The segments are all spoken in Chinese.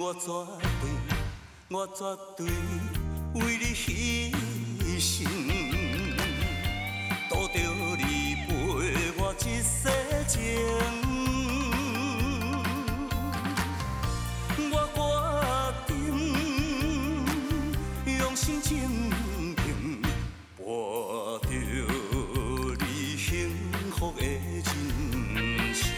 我绝对为你牺牲，赌着你陪我一世情。我决定用心经营，博着你幸福的人生。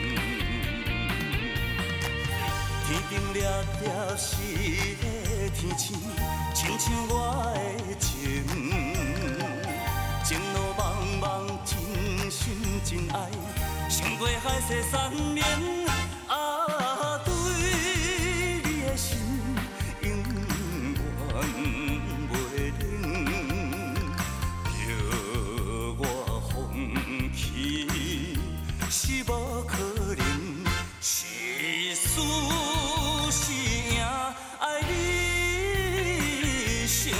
天顶掠掠是个天星，亲像我的情。情路茫茫，真心真爱，胜过海誓山盟。啊，对你的心永远袂冷，叫我放弃是无可能，是输是赢爱你胜。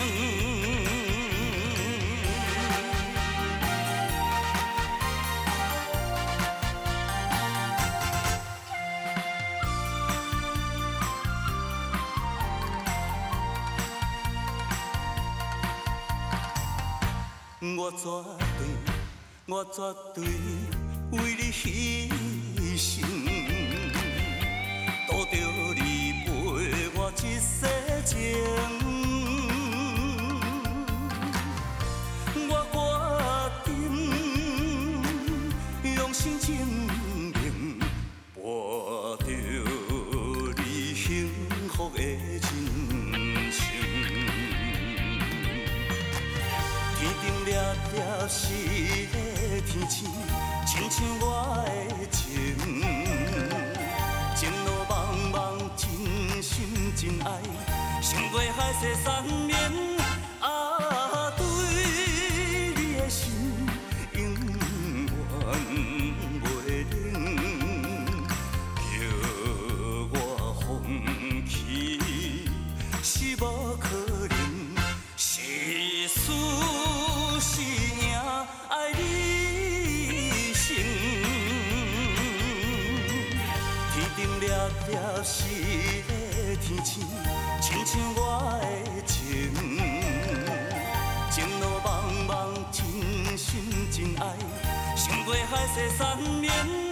我绝对为你牺牲，赌着你陪我一世情。我决定用心经营，博着你幸福的人生。天顶掠掠是个天星，亲像我的情。情路茫茫，真心真爱，胜过海誓山盟。啊，对你的心永远袂冷，叫我放弃是无可能，是输是赢爱你胜。天顶掠掠是个天星，亲像我的情。情路茫茫，真心真爱，胜过海誓山盟。